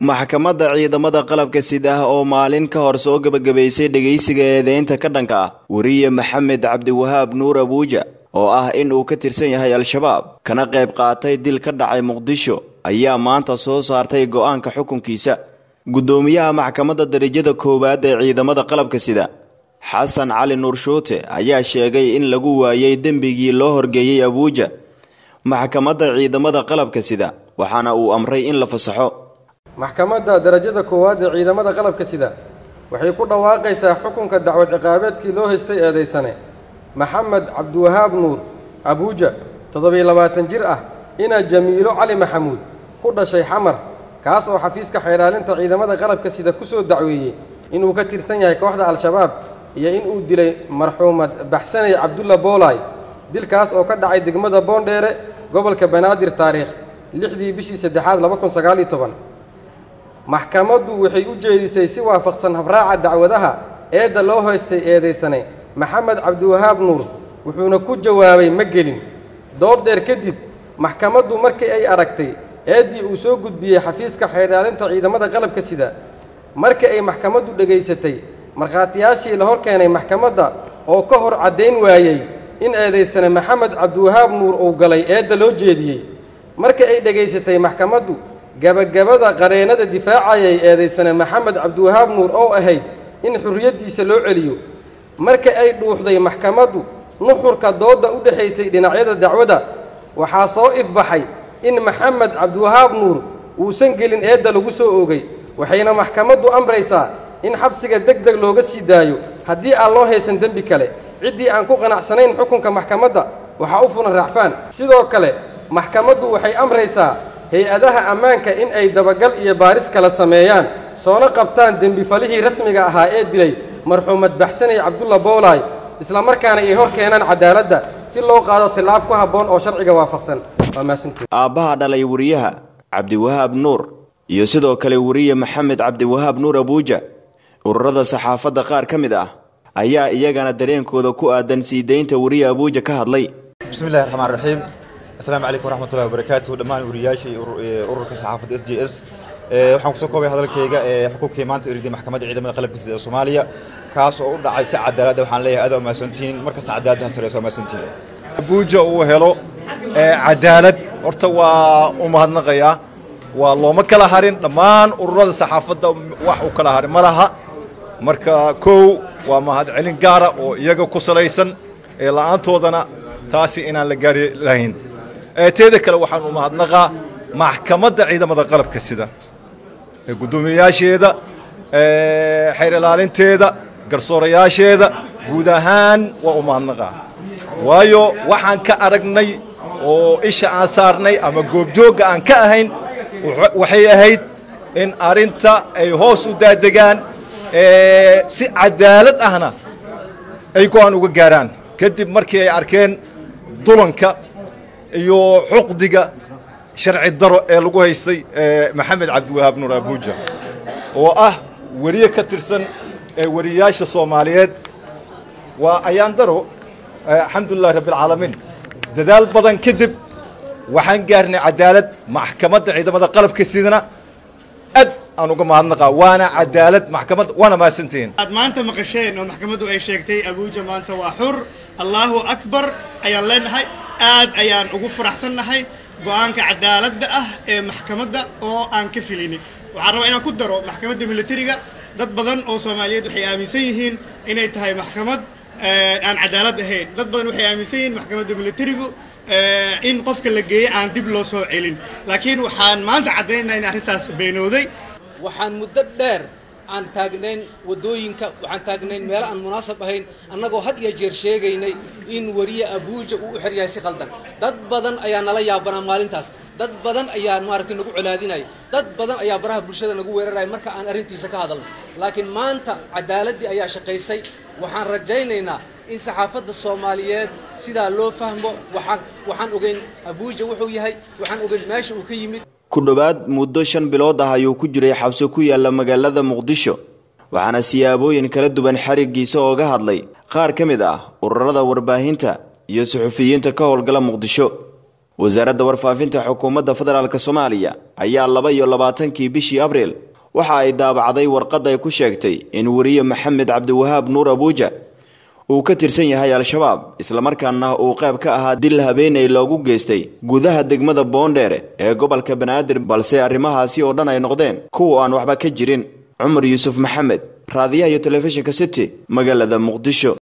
maxkamadda ciidamada qalabka sida oo maalin ka hor soo gabagabaysay dhageysiga eedeynta ka dhanka ah wariye Maxamed Cabdiwahaab Nuur Abuuja oo ah in uu ka tirsan yahay al-shabaab kana qayb qaatay dil ka dhacay Muqdisho ayaa maanta soo saartay go'aanka xukunkiisa. Gudoomiyaha maxkamadda darajada koowaad ee ciidamada qalabka sida Xasan Cali Nuur Shoote ayaa sheegay in lagu waayay dembigii loo horgeeyay Abuuja maxkamadda ciidamada qalabka sida waxaana uu amray in la fasaxo. maxkamadda darajada koowaad ee ciidamada qalabka sida waxay ku dhawaaqaysaa xukunka dacwad ciqaabeedkii loo haystay eedeysane Maxamed Cabdiwahaab Nuur Abuuja 27 jir ah ina Jamiilo Cali Maxamuud ku dhashay Xamar kaas oo xafiiska xeeraalinta ciidamada qalabka sida ku soo dacweeyay inuu ka tirsan yahay kooxda al-shabaab iyo in uu dilay marxuumad Baxsanay Cabdulla Boolay dilkaas oo ka dhacay degmada Boondheere gobolka Banaadir taariikh 6 bishii 3 2019. maxkamaddu waxay u jeedisay si waafaqsan habraaca dacwadaha eedda loo haystay eedeysane Maxamed Cabdiwahaab Nuur wuxuuna ku jawaabay ma gelin. dood dheer kadib maxkamaddu markii ay aragtay eeddii uu soo gudbiyey xafiiska xeeraalinta ciidamada qalabka sida markii ay maxkamaddu dhageysatay markhaatiyaashii la hor keenay maxkamadda oo ka hor caddayn waayey in eedeysane Maxamed Cabdiwahaab Nuur uu galay eedda loo jeediyey markii ay dhageysatay maxkamaddu gabagabada qareenada difaacayay eedeysane Maxamed Cabdiwahaab Nuur oo ahayd in xurriyadiisa loo celiyo markii ay dhuuxday maxkamaddu nuxurka dooda u dhaxaysay dhinacyada dacwada waxaa soo ifbaxay in Maxamed Cabdiwahaab Nuur uusan gelin eedda lagu soo oogay waxayna maxkamaddu amraysaa in xabsiga degdeg looga sii daayo haddii aan loo haysan dembi kale ciddii aan ku qanacsanayn xukunka maxkamadda waxaa u furan raacfaan. sidoo kale maxkamaddu waxay amraysaa hay-adaha ammaanka in ay dabagal iyo baaris kala sameeyaan soona qabtaan dembi falihii rasmiga ahaa ee dilay marxuumad Baxsanay Cabdulla Boolay isla markaana ay hor keenaan cadaaladda si loo qaado tilaab ku habboon oo sharciga waafaqsan. aabbaha dhalay wariyaha Cabdiwahaab Nuur iyo sidoo kale wariye Maxamed Cabdiwahaab Nuur Abuuja ururada saxaafadda qaar ka mid ah ayaa iyagana dareenkooda ku aadan sii deynta wariye Abuuja ka hadlay. bismillaahir rahmaanir rahiim. السلام عليكم ورحمة الله وبركاته. دمان ورياشي أورك صحافة SGS waxaan ku soo koobay hadalkayga xuquuqii maanta iriday maxkamadda ciidamada qalabka sida Soomaaliya kaas oo u dhacay si cadaalad ah. waxaan leeyahay aad u maasantiin marka cadaaladda sareyso maasantiin Abuuja uu helo cadaalad horta waa u mahadnaqayaa waa looma kala harin dhammaan ururada saxaafadda wax u kala harin malaha marka koow waa mahad celin gaar ah oo iyaga ku salaysan la'aantoodana taasi inaan la gaari lahayn. teeda kale waxaan u mahadnaqaa maxkamadda ciidamada qalabka sida gudoomiyaasheeda xeer ilaalinteeda garsoorayaasheeda guud ahaan waa u mahadnaqaa waayo waxaan ka aragnay oo isha aan saarnay ama goobjooga aan ka ahayn waxay ahayd in arinta ay hoos u daadegaan si cadaalad ahna ay go'aan uga gaaraan kadib markii ay arkeen dulanka iyo xuquuqdiga sharci daro ee lagu haystay Maxamed Cabdiwahaab Nuur Abuuja oo ah wariye ka tirsan wariyaasha Soomaaliyeed waa ayaan daro alxamdulillah rabbil caalamiin dadaal badan kadib waxaan gaarnay cadaalad maxkamadda ciidamada qalabka sidana ad aan uga mahadnaqaa waana cadaalad maxkamadda waana maasantiin aad maanta maqasheen oo maxkamaddu ay sheegtay Abuuja maanta waa xur Allahu akbar ayaan leenahay aad ayaan ugu faraxsanahay go'aanka cadaaladda ah ee maxkamadda oo aan ka filinay. waxaan rabaa inaan ku daro maxkamadda militariga dad badan oo Soomaaliyeed waxay aaminsan yihiin inay tahay maxkamad aan cadaalad ahayn. dad badan waxay aaminsan yihiin maxkamadda militarigu in qofka la geeyo aan dib loo soo celin laakiin waxaan maanta cadeynaynaa in arrintaas beenooday. waxaan muddo dheer aan taagnayn wadooyinka waxaan taagnayn meel aan munaasab ahayn annagoo had iyo jeer sheegaynay in wariye Abuuja uu u xiryahay si qaldan. dad badan ayaa nala yaabanaa maalintaas dad badan ayaa maaragtay nagu colaadinay dad badan ayaa baraha bulshada nagu weeraray marka aan arrintiisa ka hadalno laakiin maanta cadaaladii ayaa shaqaysay. waxaan rajaynaynaa in saxaafadda Soomaaliyeed sidaa loo fahmo waxaan ogeyn Abuuja wuxuu yahay waxaan ogeyn meesha uu ka yimid. ku dhawaad muddo 5 bilood ah ayuu ku jiray xabsi ku yaala magaalada Muqdisho waxaana siyaabooyin kala duwan xarigiisa ooga hadlay qaar ka mid ah ururada warbaahinta iyo suxufiyiinta ka howlgala Muqdisho. wasaaradda warfaafinta xukuumadda federaalk Soomaaliya ayaa 22 bishii Abriil waxa ay daabacday warqad ay ku sheegtay in wariye Maxamed Cabdiwahaab Nuur Abuuja uu ka tirsan yahay al-shabaab isla markaana uu qayb ka ahaa dil habeenay loogu geystay gudaha degmada Boondheere ee gobolka Banaadir balse arrimahaasi oo dhan ay noqdeen kuwa aan waxba ka jirin. Cumar Yuusuf Maxamed, raadiyaha iyo telefishinka City, magaalada Muqdisho.